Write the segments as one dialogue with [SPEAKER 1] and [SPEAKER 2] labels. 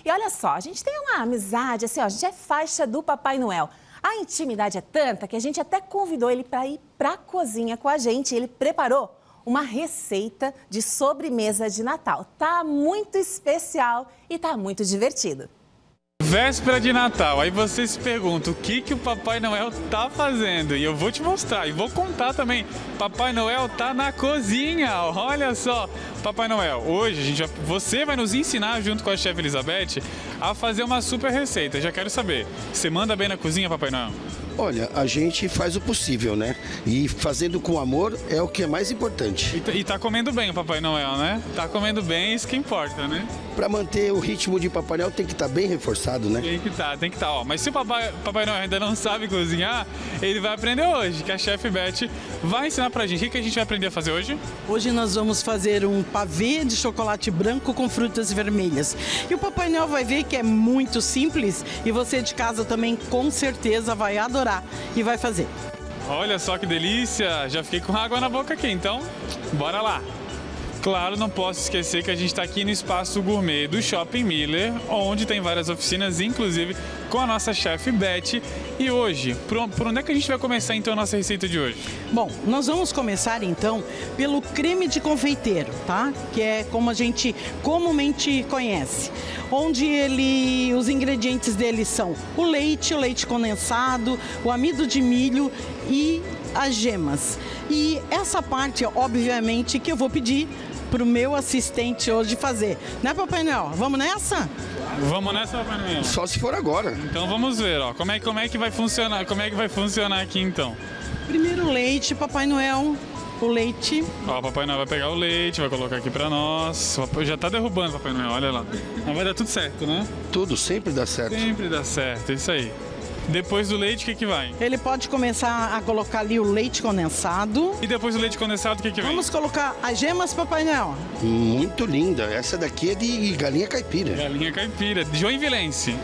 [SPEAKER 1] E olha só, a gente tem uma amizade, assim, ó, a gente é faixa do Papai Noel. A intimidade é tanta que a gente até convidou ele para ir para a cozinha com a gente. Ele preparou uma receita de sobremesa de Natal. Tá muito especial e tá muito divertido.
[SPEAKER 2] Véspera de Natal, aí você se pergunta o que o Papai Noel tá fazendo, e eu vou te mostrar e vou contar também. Papai Noel tá na cozinha, olha só. Papai Noel, hoje você vai nos ensinar junto com a chefe Elizabeth a fazer uma super receita. Já quero saber, você manda bem na cozinha, Papai Noel?
[SPEAKER 3] Olha, a gente faz o possível, né? E fazendo com amor é o que é mais importante.
[SPEAKER 2] E tá comendo bem o Papai Noel, né? Tá comendo bem, isso que importa, né?
[SPEAKER 3] Para manter o ritmo de Papai Noel tem que estar bem reforçado, né?
[SPEAKER 2] Tem que estar. Ó, mas se o Papai Noel ainda não sabe cozinhar, ele vai aprender hoje, que a chefe Beth vai ensinar pra gente. O que a gente vai aprender a fazer hoje?
[SPEAKER 4] Hoje nós vamos fazer um pavê de chocolate branco com frutas vermelhas. E o Papai Noel vai ver que é muito simples e você de casa também com certeza vai adorar e vai fazer.
[SPEAKER 2] Olha só que delícia! Já fiquei com água na boca aqui, então bora lá! Claro, não posso esquecer que a gente está aqui no Espaço Gourmet do Shopping Miller, onde tem várias oficinas, inclusive com a nossa chefe Beth. E hoje, por onde é que a gente vai começar então a nossa receita de hoje?
[SPEAKER 4] Bom, nós vamos começar então pelo creme de confeiteiro, tá? Que é como a gente comumente conhece. Onde os ingredientes dele são o leite condensado, o amido de milho e as gemas. E essa parte, obviamente, que eu vou pedir para o meu assistente hoje fazer. Né, Papai Noel? Vamos nessa?
[SPEAKER 2] Vamos nessa, Papai Noel?
[SPEAKER 3] Só se for agora.
[SPEAKER 2] Então vamos ver, ó. Como é que vai funcionar? Como é que vai funcionar aqui então?
[SPEAKER 4] Primeiro o leite, Papai Noel. O leite.
[SPEAKER 2] Ó, o Papai Noel vai pegar o leite, vai colocar aqui pra nós. Já tá derrubando, Papai Noel, olha lá. Mas vai dar tudo certo, né?
[SPEAKER 3] Tudo sempre dá certo.
[SPEAKER 2] Sempre dá certo, isso aí. Depois do leite, o que vai?
[SPEAKER 4] Ele pode começar a colocar ali o leite condensado.
[SPEAKER 2] E depois do leite condensado, o que vem?
[SPEAKER 4] Vamos colocar as gemas, Papai Noel.
[SPEAKER 3] Muito linda. Essa daqui é de galinha caipira.
[SPEAKER 2] Galinha caipira, de Joinvilense.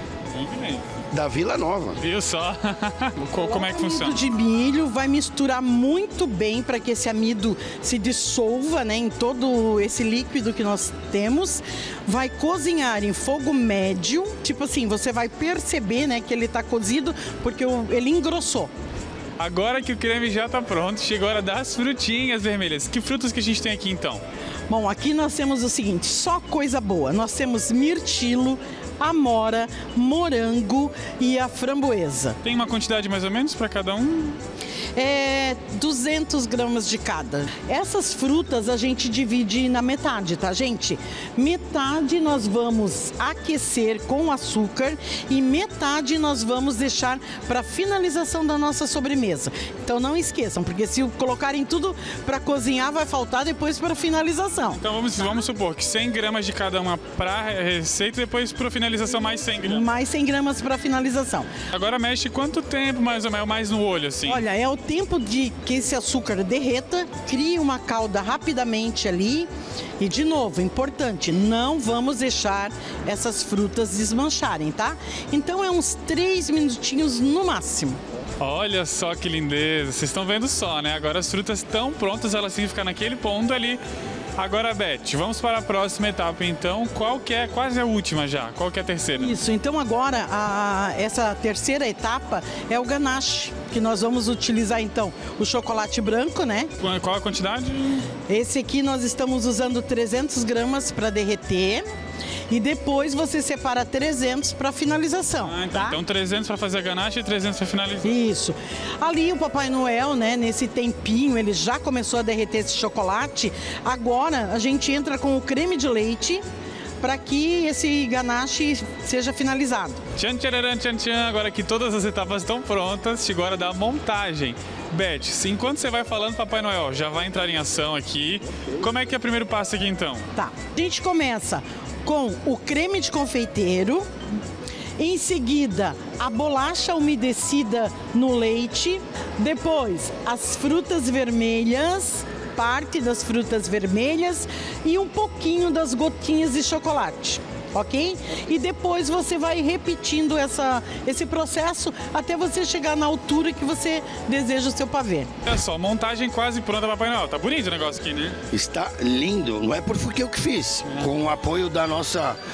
[SPEAKER 3] Da Vila Nova.
[SPEAKER 2] Viu só? Como é que funciona?
[SPEAKER 4] O amido de milho vai misturar muito bem para que esse amido se dissolva, né, em todo esse líquido que nós temos. Vai cozinhar em fogo médio. Tipo assim, você vai perceber, né, que ele está cozido porque ele engrossou.
[SPEAKER 2] Agora que o creme já está pronto, chegou a hora das frutinhas vermelhas. Que frutas que a gente tem aqui então?
[SPEAKER 4] Bom, aqui nós temos o seguinte, só coisa boa. Nós temos mirtilo, amora, morango e a framboesa.
[SPEAKER 2] Tem uma quantidade mais ou menos para cada um?
[SPEAKER 4] 200 gramas de cada. Essas frutas a gente divide na metade, tá, gente? Metade nós vamos aquecer com açúcar e metade nós vamos deixar para finalização da nossa sobremesa. Então não esqueçam, porque se colocarem tudo para cozinhar vai faltar depois para finalização.
[SPEAKER 2] Então vamos supor que 100 gramas de cada uma para receita e depois para finalização mais 100 gramas.
[SPEAKER 4] Mais 100 gramas para finalização.
[SPEAKER 2] Agora mexe quanto tempo mais ou menos, mais no olho assim?
[SPEAKER 4] Olha, é o tempo de que esse açúcar derreta, crie uma calda rapidamente ali. E de novo, importante, não vamos deixar essas frutas desmancharem, tá? Então é uns 3 minutinhos no máximo.
[SPEAKER 2] Olha só que lindeza, vocês estão vendo só, né? Agora as frutas estão prontas, elas têm que ficar naquele ponto ali. Agora, Beth, vamos para a próxima etapa, então. Quase a última já? Qual que é a terceira?
[SPEAKER 4] Isso, então agora essa terceira etapa é o ganache, que nós vamos utilizar, então, o chocolate branco, né?
[SPEAKER 2] Qual a quantidade?
[SPEAKER 4] Esse aqui nós estamos usando 300 gramas para derreter. E depois você separa 300 para finalização, tá?
[SPEAKER 2] Então 300 para fazer a ganache e 300 para finalizar.
[SPEAKER 4] Isso. Ali o Papai Noel, né, nesse tempinho, ele já começou a derreter esse chocolate. Agora a gente entra com o creme de leite para que esse ganache seja finalizado.
[SPEAKER 2] Tchan, tchararam, tchan, tchan. Agora que todas as etapas estão prontas, chegou a hora da montagem. Beth, enquanto você vai falando, Papai Noel já vai entrar em ação aqui. Como é que é o primeiro passo aqui então?
[SPEAKER 4] Tá. A gente começa com o creme de confeiteiro, em seguida a bolacha umedecida no leite, depois as frutas vermelhas, parte das frutas vermelhas e um pouquinho das gotinhas de chocolate. Ok? E depois você vai repetindo esse processo até você chegar na altura que você deseja o seu pavê.
[SPEAKER 2] Olha só, montagem quase pronta, Papai Noel. Tá bonito o negócio aqui, né?
[SPEAKER 3] Está lindo. Não é porque eu que fiz. Com o apoio da nossa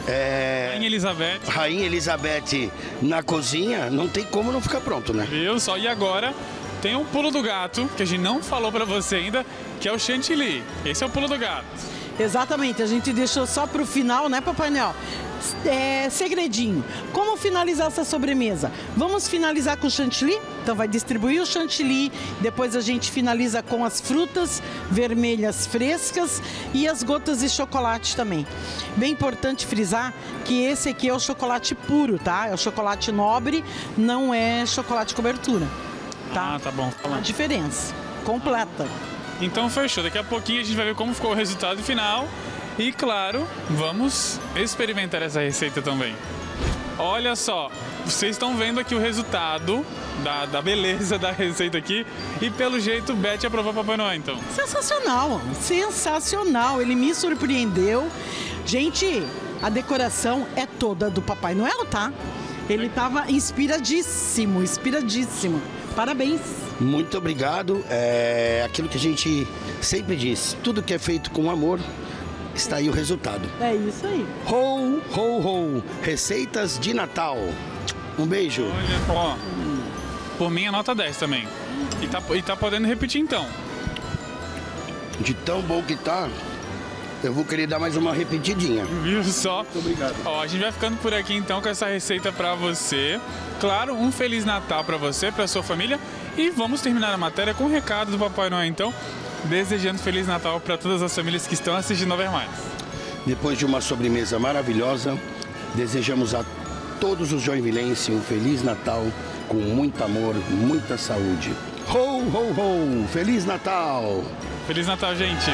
[SPEAKER 3] Rainha Elizabeth na cozinha, não tem como não ficar pronto, né?
[SPEAKER 2] Viu só? E agora tem um pulo do gato, que a gente não falou pra você ainda, que é o chantilly. Esse é o pulo do gato.
[SPEAKER 4] Exatamente, a gente deixou só pro final, né, Papai Noel? Segredinho, como finalizar essa sobremesa? Vamos finalizar com o chantilly? Então vai distribuir o chantilly, depois a gente finaliza com as frutas vermelhas frescas e as gotas de chocolate também. Bem importante frisar que esse aqui é o chocolate puro, tá? É o chocolate nobre, não é chocolate cobertura, tá?
[SPEAKER 2] Ah, tá bom.
[SPEAKER 4] A diferença completa.
[SPEAKER 2] Então fechou, daqui a pouquinho a gente vai ver como ficou o resultado final. E claro, vamos experimentar essa receita também. Olha só, vocês estão vendo aqui o resultado da beleza da receita aqui. E pelo jeito, Beth aprovou o Papai Noel, então.
[SPEAKER 4] Sensacional, sensacional. Ele me surpreendeu. Gente, a decoração é toda do Papai Noel, tá? Ele estava inspiradíssimo, inspiradíssimo. Parabéns.
[SPEAKER 3] Muito obrigado. É aquilo que a gente sempre diz. Tudo que é feito com amor, está aí o resultado.
[SPEAKER 4] É isso aí.
[SPEAKER 3] Ho, ho, ho. Receitas de Natal. Um beijo.
[SPEAKER 2] Olha, ó, por mim é nota 10 também. E tá podendo repetir então.
[SPEAKER 3] De tão bom que tá, eu vou querer dar mais uma repetidinha.
[SPEAKER 2] Viu só?
[SPEAKER 3] Muito obrigado.
[SPEAKER 2] Ó, a gente vai ficando por aqui então com essa receita pra você. Claro, um Feliz Natal pra você, pra sua família. E vamos terminar a matéria com um recado do Papai Noel então. Desejando Feliz Natal para todas as famílias que estão assistindo Over Mais.
[SPEAKER 3] Depois de uma sobremesa maravilhosa, desejamos a todos os joinvilenses um Feliz Natal com muito amor, muita saúde. Ho, ho, ho! Feliz Natal!
[SPEAKER 2] Feliz Natal, gente!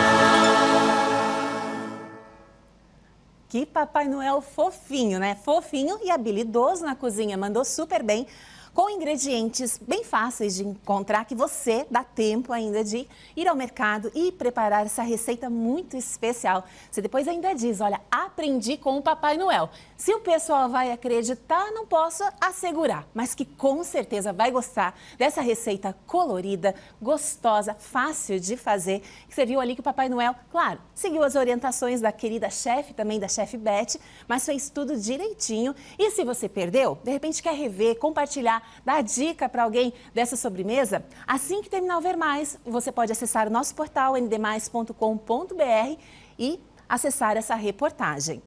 [SPEAKER 1] Que Papai Noel fofinho, né? Fofinho e habilidoso na cozinha, mandou super bem. Com ingredientes bem fáceis de encontrar, que você dá tempo ainda de ir ao mercado e preparar essa receita muito especial. Você depois ainda diz, olha, aprendi com o Papai Noel. Se o pessoal vai acreditar, não posso assegurar, mas que com certeza vai gostar dessa receita colorida, gostosa, fácil de fazer. Que você viu ali que o Papai Noel, claro, seguiu as orientações da querida chefe, também da chefe Beth, mas fez tudo direitinho. E se você perdeu, de repente quer rever, compartilhar, dar dica para alguém dessa sobremesa, assim que terminar o Ver Mais, você pode acessar o nosso portal ndmais.com.br e acessar essa reportagem.